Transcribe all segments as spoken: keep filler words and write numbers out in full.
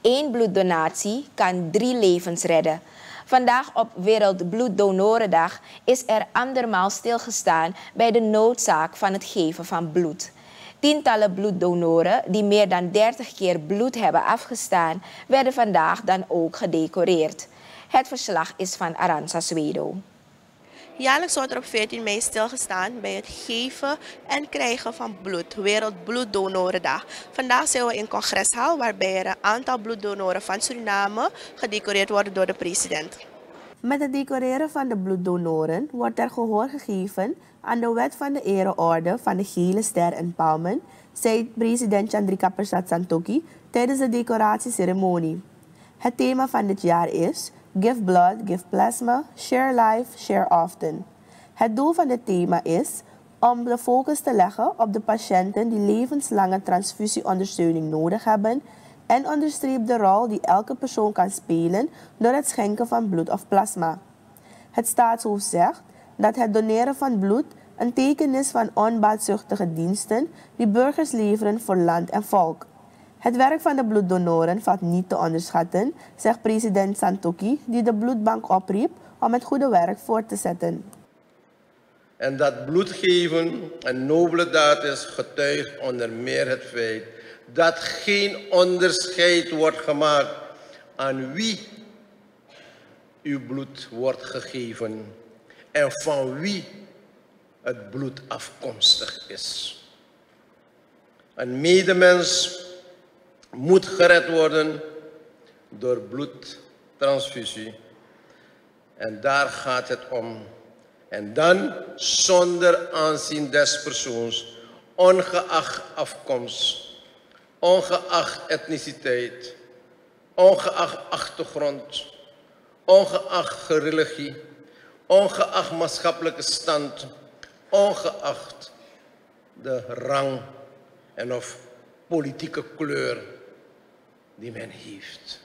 Eén bloeddonatie kan drie levens redden. Vandaag op Wereldbloeddonorendag is er andermaal stilgestaan bij de noodzaak van het geven van bloed. Tientallen bloeddonoren die meer dan dertig keer bloed hebben afgestaan, werden vandaag dan ook gedecoreerd. Het verslag is van Aranza Swedo. Jaarlijks wordt er op veertien mei stilgestaan bij het geven en krijgen van bloed, Wereldbloeddonorendag. Vandaag zijn we in Congreshal, waarbij er een aantal bloeddonoren van Suriname gedecoreerd worden door de president. Met het decoreren van de bloeddonoren wordt er gehoor gegeven aan de wet van de ereorde van de Gele Ster en Palmen, zei president Chandrika Persat Santokhi tijdens de decoratieceremonie. Het thema van dit jaar is Give Blood, Give Plasma, Share Life, Share Often. Het doel van dit thema is om de focus te leggen op de patiënten die levenslange transfusieondersteuning nodig hebben en onderstreept de rol die elke persoon kan spelen door het schenken van bloed of plasma. Het staatshoofd zegt dat het doneren van bloed een teken is van onbaatzuchtige diensten die burgers leveren voor land en volk. Het werk van de bloeddonoren valt niet te onderschatten, zegt president Santokhi, die de bloedbank opriep om het goede werk voort te zetten. En dat bloedgeven een nobele daad is, getuigt onder meer het feit dat geen onderscheid wordt gemaakt aan wie uw bloed wordt gegeven en van wie het bloed afkomstig is. Een medemens moet gered worden door bloedtransfusie. En daar gaat het om. En dan zonder aanzien des persoons, ongeacht afkomst, ongeacht etniciteit, ongeacht achtergrond, ongeacht religie, ongeacht maatschappelijke stand, ongeacht de rang en of politieke kleur die men heeft.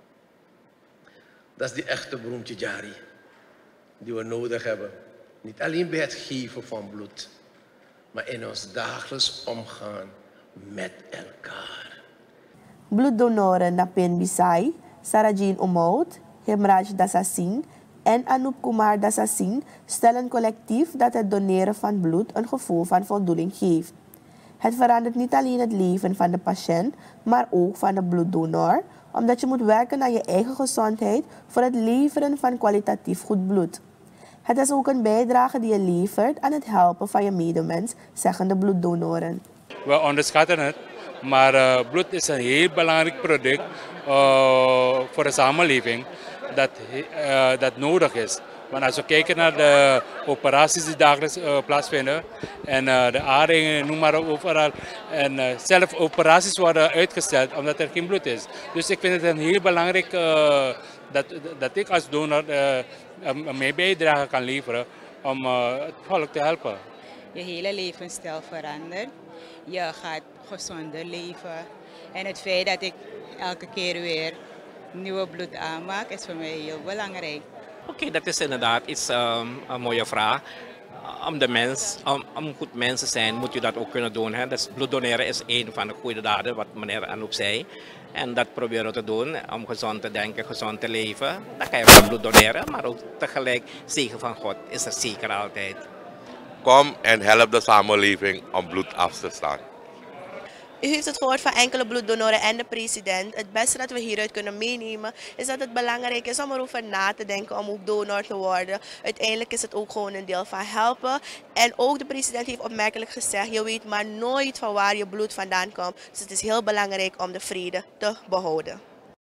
Dat is die echte beroemde jari die we nodig hebben. Niet alleen bij het geven van bloed, maar in ons dagelijks omgaan met elkaar. Bloeddonoren Napen Bisai, Sarajin Omout, Hemraj Dasasing en Anup Kumar Dasasing stellen collectief dat het doneren van bloed een gevoel van voldoening geeft. Het verandert niet alleen het leven van de patiënt, maar ook van de bloeddonor, omdat je moet werken aan je eigen gezondheid voor het leveren van kwalitatief goed bloed. Het is ook een bijdrage die je levert aan het helpen van je medemens, zeggen de bloeddonoren. We onderschatten het, maar uh, bloed is een heel belangrijk product uh, voor de samenleving dat, uh, dat nodig is. Want als we kijken naar de operaties die dagelijks uh, plaatsvinden en uh, de aardingen, noem maar op, overal. En uh, zelf operaties worden uitgesteld omdat er geen bloed is. Dus ik vind het een heel belangrijk uh, dat, dat ik als donor uh, mijn bijdrage kan leveren om uh, het volk te helpen. Je hele levensstijl verandert. Je gaat gezonder leven. En het feit dat ik elke keer weer nieuwe bloed aanmaak is voor mij heel belangrijk. Oké, okay, dat is inderdaad iets, um, een mooie vraag. Om de mens, om, om goed mens te zijn, moet je dat ook kunnen doen. Hè? Dus bloed doneren is een van de goede daden, wat meneer Anouk zei. En dat proberen we te doen, om gezond te denken, gezond te leven. Dan kan je wel bloed doneren, maar ook tegelijk zegen van God is er zeker altijd. Kom en help de samenleving om bloed af te staan. U heeft het gehoord van enkele bloeddonoren en de president. Het beste dat we hieruit kunnen meenemen is dat het belangrijk is om erover na te denken om ook donor te worden. Uiteindelijk is het ook gewoon een deel van helpen. En ook de president heeft opmerkelijk gezegd, je weet maar nooit van waar je bloed vandaan komt. Dus het is heel belangrijk om de vrede te behouden.